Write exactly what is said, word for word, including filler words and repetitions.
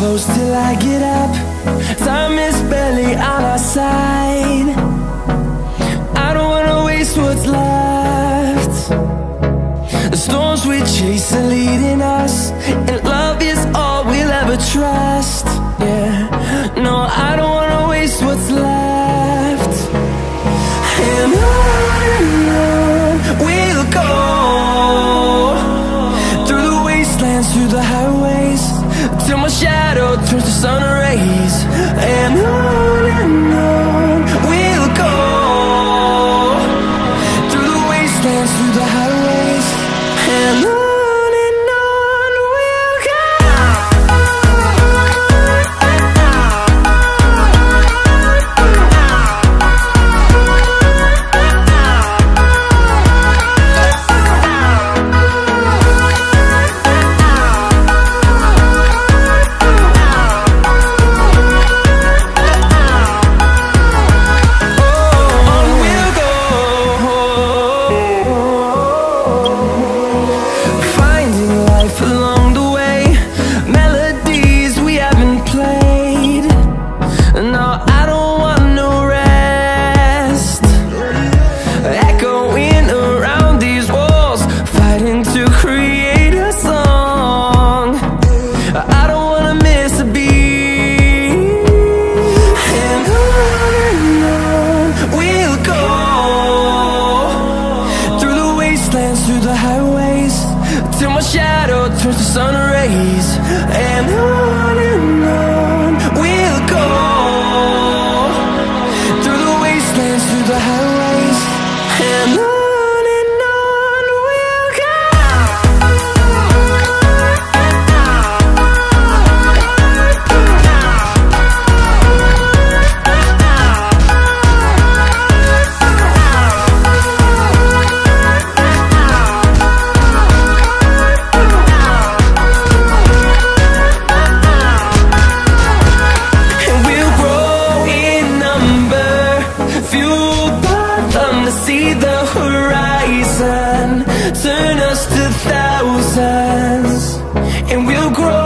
close till I get up. Time is barely on our side. I don't wanna waste what's left. The storms we chase are leading us, and love is all we'll ever trust. Yeah, no, I don't wanna waste what's left. And on and on we'll go, through the wastelands, through the highways, till my shadow turns to sun rays. And on and on we'll go, through the wastelands, through the highways, and on. Through the highways, till my shadow turns to sun rays. And on and on we'll go, through the wastelands, through the highways, and on. See the horizon turn us to thousands, and we'll grow